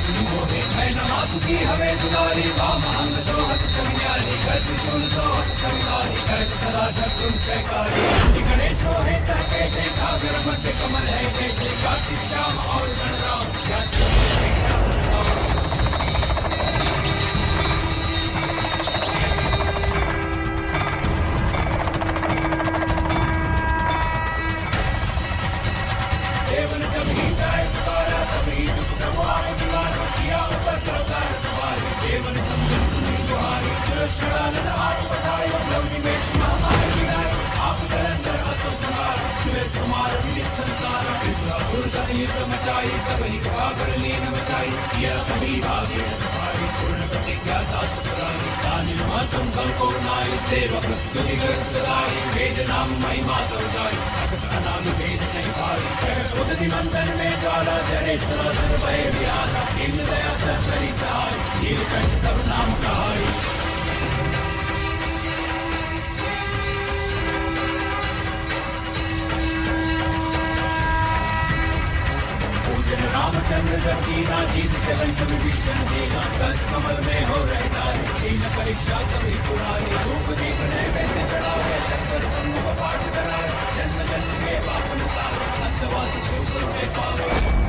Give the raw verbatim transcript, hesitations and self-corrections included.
सुनी मोहे मैं नमातु की हमें दुलारी वामांग सोहत चमियाली कर त्रिशूल सोहत चमिकारी कर सदा शत्रु जयकारी गणेश सोहे तहके से सागर मध्य कमल है जैसे कार्तिक श्याम और गणराम क्या क्या बताओ। देवन जब ही जाए पुकारा तभी दुख प्रभाव दीवार किया उपद्रव कर तुम्हारे देवन समझन तुम्हें जुहारी सुरक्षानंद आप पठाए लवली में महामारी गिराए आप धरंधर असो संहार सुरेश कुमार विदित संसार असुर सतयुग मचाई सबही कागर लीन मचाई यह कभी भागे तुम्हारी पूर्ण प्रतिज्ञा दास पुरानी दानिल मातम संको नाई सेवक सुदिगर सदाई वेद नाम महिमा दौदाई अकत अनादि वेद नहीं भाई उदति मंथन में ज्वाला जरे सुरसुर भय विहारा दीन दया धरि सहाय नीलकंठ तब नाम कहाई। पूजन रामचंद्र जब कीना जीत जगंत विभीषण देना सच कमल में हो रहता है दीन परीक्षा कभी पुरानी रूप दीप नैवेद्य चढ़ावे शंकर समूह पाठ कराए जन्म जन्म के पाप अनुसार अंतवासी शुभ में पावे।